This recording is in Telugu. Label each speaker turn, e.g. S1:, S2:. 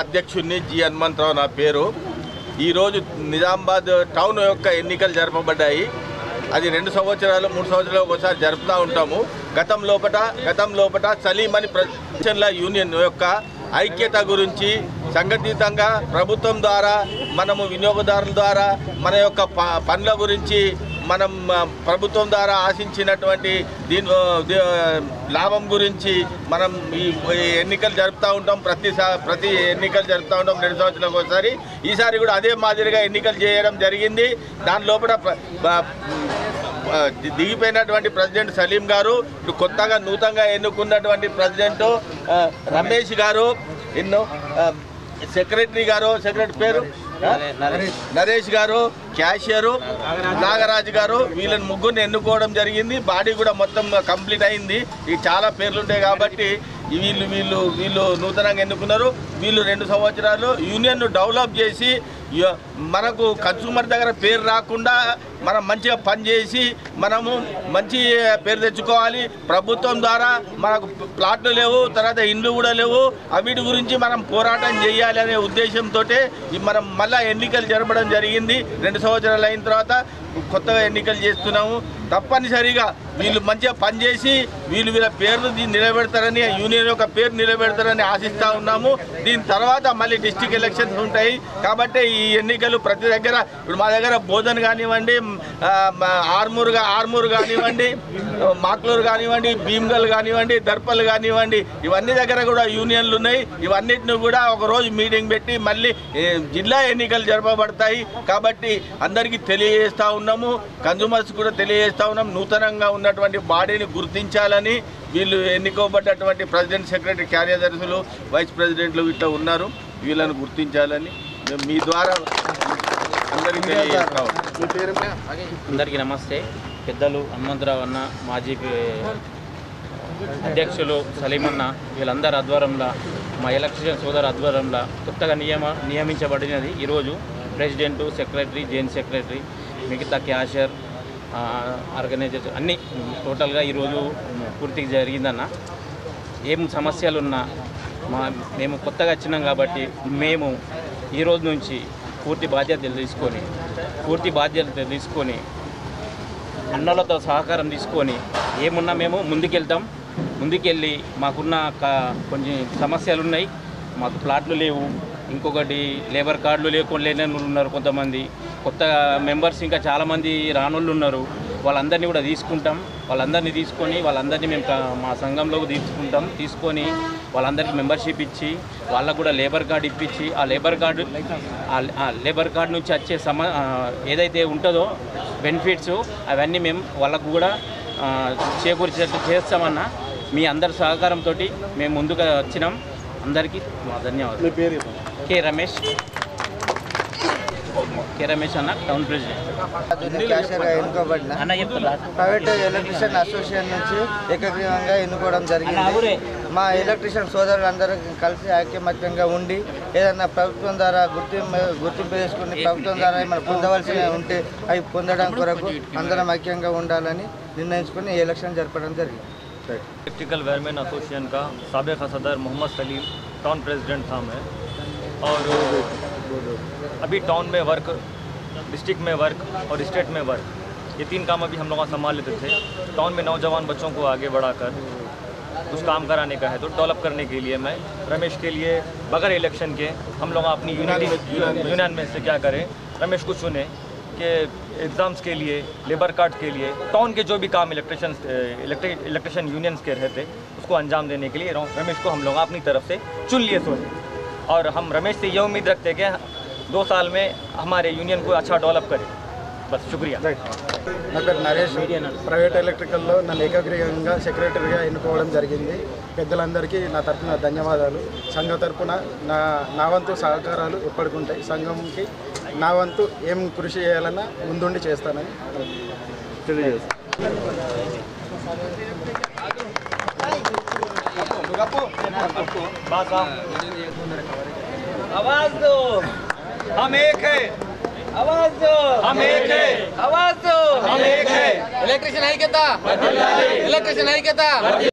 S1: అధ్యక్షుడిని జి హనుమంతరావు నా పేరు. ఈరోజు నిజామాబాద్ టౌన్ యొక్క ఎన్నికలు జరపబడ్డాయి. అది 2 సంవత్సరాలు 3 సంవత్సరాలు ఒకసారి జరుపుతూ ఉంటాము. గతం లోపట సలీమని ప్రజల యూనియన్ యొక్క ఐక్యత గురించి సంఘటితంగా ప్రభుత్వం ద్వారా మనము వినియోగదారుల ద్వారా మన యొక్క పనుల గురించి మనం ప్రభుత్వం ద్వారా ఆశించినటువంటి లాభం గురించి మనం ఈ ఎన్నికలు జరుపుతూ ఉంటాం. ప్రతి ఎన్నికలు జరుపుతూ ఉంటాం 2 సంవత్సరాలకు ఒకసారి. ఈసారి కూడా అదే మాదిరిగా ఎన్నికలు చేయడం జరిగింది. దాని లోపల దిగిపోయినటువంటి ప్రెసిడెంట్ సలీం గారు, కొత్తగా నూతనంగా ఎన్నుకున్నటువంటి ప్రెసిడెంట్ రమేష్ గారు, సెక్రటరీ పేరు నరేష్ గారు, క్యాషియరు నాగరాజు గారు, వీళ్ళని ముగ్గురిని ఎన్నుకోవడం జరిగింది. బాడీ కూడా మొత్తం కంప్లీట్ అయింది. ఇవి చాలా పేర్లు ఉంటాయి కాబట్టి వీళ్ళు నూతనంగా ఎన్నుకున్నారు. వీళ్ళు 2 సంవత్సరాలు యూనియన్ను డెవలప్ చేసి మనకు కన్సూమర్ దగ్గర పేరు రాకుండా మనం మంచిగా పనిచేసి మనము మంచి పేరు తెచ్చుకోవాలి. ప్రభుత్వం ద్వారా మనకు ప్లాట్లు లేవు, తర్వాత ఇండ్లు కూడా లేవు. వీటి గురించి మనం పోరాటం చేయాలి అనే ఉద్దేశంతో మనం మళ్ళీ ఎన్నికలు జరపడం జరిగింది. 2 సంవత్సరాలు అయిన తర్వాత కొత్తగా ఎన్నికలు చేస్తున్నాము. తప్పనిసరిగా వీళ్ళు మంచిగా పనిచేసి వీళ్ళ పేర్లు నిలబెడతారని, యూనియన్ యొక్క పేరు నిలబెడతారని ఆశిస్తూ ఉన్నాము. దీని తర్వాత మళ్ళీ డిస్ట్రిక్ట్ ఎలక్షన్స్ ఉంటాయి కాబట్టి ఈ ఎన్నికలు ప్రతి దగ్గర ఇప్పుడు మా దగ్గర బోధన్ కానివ్వండి, ఆర్మూర్ కానివ్వండి, మాక్లూరు కానివ్వండి, భీమ్గల్ కానివ్వండి, దర్పల్ కానివ్వండి, ఇవన్నీ దగ్గర కూడా యూనియన్లు ఉన్నాయి. ఇవన్నిటిని కూడా ఒకరోజు మీటింగ్ పెట్టి మళ్ళీ జిల్లా ఎన్నికలు జరపబడతాయి కాబట్టి అందరికీ తెలియజేస్తూ ఉన్నాము. కన్జ్యూమర్స్ కూడా తెలియజేస్తూ ఉన్నాం. నూతనంగా ఉన్నటువంటి బాడీని గుర్తించాలని వీళ్ళు ఎన్నుకోబడ్డటువంటి ప్రెసిడెంట్, సెక్రటరీ, కార్యదర్శులు, వైస్ ప్రెసిడెంట్లు ఇట్లా ఉన్నారు. వీళ్ళని గుర్తించాలని మేము మీ ద్వారా అందరికీ తెలియజేస్తాం.
S2: అందరికీ నమస్తే. పెద్దలు హనుమంతరావు అన్న, మాజీ అధ్యక్షులు సలీమన్న, వీళ్ళందరి ఆధ్వర్యంలో మా ఎలక్షన్ సోదరు ఆధ్వర్యంలో కొత్తగా నియమించబడినది. ఈరోజు ప్రెసిడెంటు, సెక్రటరీ, జాయింట్ సెక్రటరీ, మిగతా క్యాషియర్, ఆర్గనైజేషన్ అన్నీ టోటల్గా ఈరోజు పూర్తిగా జరిగిందన్న. ఏం సమస్యలున్నా మేము కొత్తగా వచ్చినాం కాబట్టి మేము ఈరోజు నుంచి పూర్తి బాధ్యత తీసుకొని అన్నలతో సహకారం తీసుకొని ఏమున్నా మేము ముందుకెళ్ళి మాకున్న కొన్ని సమస్యలు ఉన్నాయి. మాకు ప్లాట్లు లేవు, ఇంకొకటి లేబర్ కార్డులు లేని ఉన్నారు, కొంతమంది కొత్త మెంబర్స్ ఇంకా చాలామంది రానోళ్ళు ఉన్నారు. వాళ్ళందరినీ కూడా వాళ్ళందరినీ మేము మా సంఘంలోకి తీసుకొని వాళ్ళందరికీ మెంబర్షిప్ ఇచ్చి వాళ్ళకు కూడా లేబర్ కార్డు ఇప్పించి ఆ లేబర్ కార్డు నుంచి వచ్చే ఏదైతే ఉంటుందో బెనిఫిట్స్ అవన్నీ మేము వాళ్ళకు కూడా చేకూర్చేటట్టు చేస్తామన్న. మీ అందరి సహకారంతో మేము ముందుగా వచ్చినాం. అందరికీ ధన్యవాదాలు. కే రమేష్ అన్న, టౌన్ ప్రెసిడెంట్.
S3: క్యాషియర్గా ఎన్నుకోబడిన ప్రైవేట్ ఎలక్ట్రీషియన్ అసోసియేషన్ నుంచి ఏకగ్రీవంగా ఎన్నుకోవడం జరిగింది. మా ఎలక్ట్రీషియన్ సోదరులందరూ కలిసి ఐక్యమత్యంగా ఉండి ఏదైనా ప్రభుత్వం ద్వారా గుర్తింపు చేసుకుని ప్రభుత్వం ద్వారా మనం పొందవలసినవి ఉంటే అవి పొందడం కొరకు అందరం ఐక్యంగా ఉండాలని నిర్ణయించుకుని ఈ ఎలక్షన్ జరపడం జరిగింది.
S4: इलेक्ट्रिकल वायरमैन एसोसिएशन का साबिक़ सदर मोहम्मद सलीम टाउन प्रेसिडेंट था मैं। और अभी टाउन में वर्क, डिस्ट्रिक्ट में वर्क और स्टेट में वर्क, ये 3 काम अभी हम लोग संभाल लेते थे। टाउन में नौजवान बच्चों को आगे बढ़ाकर कुछ काम कराने का है तो डेवलप करने के लिए मैं रमेश के लिए बगैर इलेक्शन के हम लोग अपनी यूनियन में से क्या करें, रमेश को चुने कि एग्ज़ाम्स के लिए, लेबर कार्ड के लिए, टाउन के जो भी काम इलेक्ट्रिशियन यूनियंस के रहते उसको अंजाम देने के लिए रमेश को हम लोग अपनी तरफ से चुन लिए सोचे। और हम रमेश से ये उम्मीद रखते हैं कि 2 साल में हमारे यूनियन को अच्छा डेवलप करे। बस शुक्रिया।
S5: నా పేరు నరేష్. ప్రైవేట్ ఎలక్ట్రికల్లో నన్ను ఏకగ్రీవంగా సెక్రటరీగా ఎన్నుకోవడం జరిగింది. పెద్దలందరికీ నా తరఫున ధన్యవాదాలు. సంఘం తరఫున నా వంతు సహకారాలు ఎప్పటికుంటాయి. సంఘంకి నా వంతు ఏం కృషి చేయాలన్నా ముందుండి చేస్తానని తెలియజేస్తాను.
S3: आवाज दो, हम एक है। आवाज दो, हम एक है। आवाज दो, हम एक है। इलेक्ट्रिशियन है क्या? इलेक्ट्रिशियन है क्या?